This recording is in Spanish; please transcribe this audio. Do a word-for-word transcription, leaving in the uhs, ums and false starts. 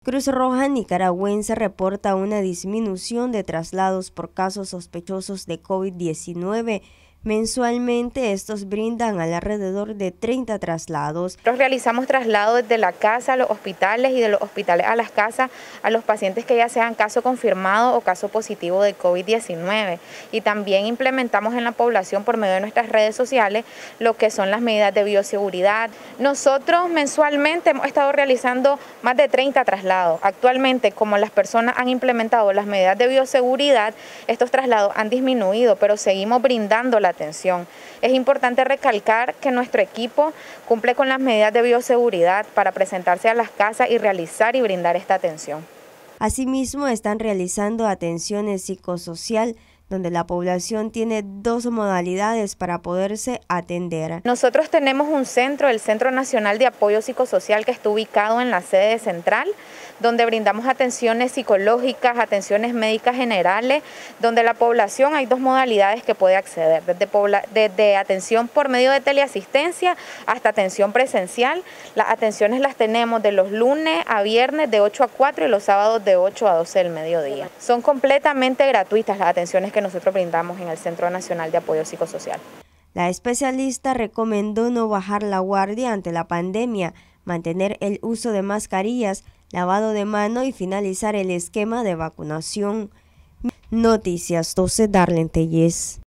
Cruz Roja Nicaragüense reporta una disminución de traslados por casos sospechosos de COVID diecinueve. Mensualmente estos brindan alrededor de treinta traslados. Nosotros realizamos traslados desde la casa a los hospitales y de los hospitales a las casas a los pacientes que ya sean caso confirmado o caso positivo de COVID diecinueve. Y también implementamos en la población por medio de nuestras redes sociales lo que son las medidas de bioseguridad. Nosotros mensualmente hemos estado realizando más de treinta traslados. Actualmente, como las personas han implementado las medidas de bioseguridad, estos traslados han disminuido, pero seguimos brindando la atención. Es importante recalcar que nuestro equipo cumple con las medidas de bioseguridad para presentarse a las casas y realizar y brindar esta atención. Asimismo, están realizando atenciones psicosocial, donde la población tiene dos modalidades para poderse atender. Nosotros tenemos un centro, el Centro Nacional de Apoyo Psicosocial, que está ubicado en la sede central, donde brindamos atenciones psicológicas, atenciones médicas generales, donde la población hay dos modalidades que puede acceder, desde, desde atención por medio de teleasistencia hasta atención presencial. Las atenciones las tenemos de los lunes a viernes de ocho a cuatro y los sábados de ocho a doce del mediodía. Son completamente gratuitas las atenciones que nosotros brindamos en el Centro Nacional de Apoyo Psicosocial. La especialista recomendó no bajar la guardia ante la pandemia, mantener el uso de mascarillas, lavado de mano y finalizar el esquema de vacunación. Noticias doce, Darlene Tellez.